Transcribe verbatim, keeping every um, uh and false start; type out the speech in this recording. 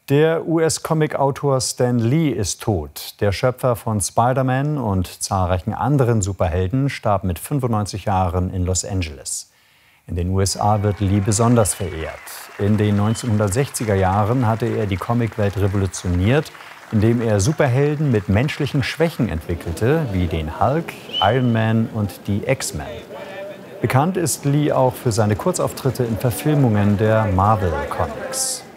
Der U S-Comic-Autor Stan Lee ist tot. Der Schöpfer von Spider-Man und zahlreichen anderen Superhelden starb mit fünfundneunzig Jahren in Los Angeles. In den U S A wird Lee besonders verehrt. In den neunzehnhundertsechziger Jahren hatte er die Comicwelt revolutioniert, indem er Superhelden mit menschlichen Schwächen entwickelte, wie den Hulk, Iron Man und die X-Men. Bekannt ist Lee auch für seine Kurzauftritte in Verfilmungen der Marvel Comics.